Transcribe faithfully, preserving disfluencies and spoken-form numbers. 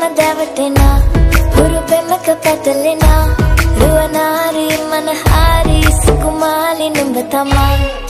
දැවටෙනා හුරු පෙමක පැටලෙනා රුවනාරි මනහාරි සුකුමාලි නුඹ තමා